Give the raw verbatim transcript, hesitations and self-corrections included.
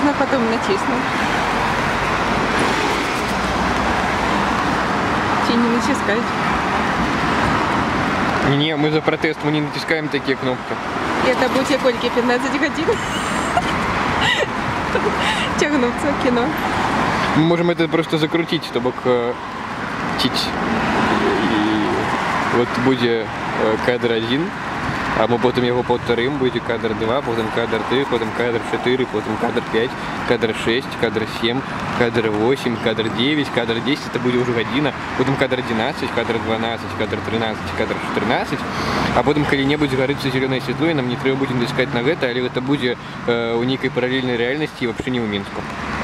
Можна потім натиснути. Чи не натискать? Не, мы за протест, мы не натискаем такие кнопки. Это будет Кольки пятнадцать годин. Тягнуться в кино. Мы можем это просто закрутить, чтобы тить. И вот будет кадр один, а мы потом его повторим, будет кадр два, потом кадр три, потом кадр четыре, потом кадр пять, кадр шесть, кадр семь, кадр восемь, кадр девять, кадр десять, это будет уже година, потом кадр одиннадцать, кадр дванадцать, кадр тринадцать, кадр четырнадцать, а потом, коли-небудзь гарыцца зеленое светло, и нам не трэба будем искать на гэта, але это будет э, у некой параллельной реальности и вообще не у Минску.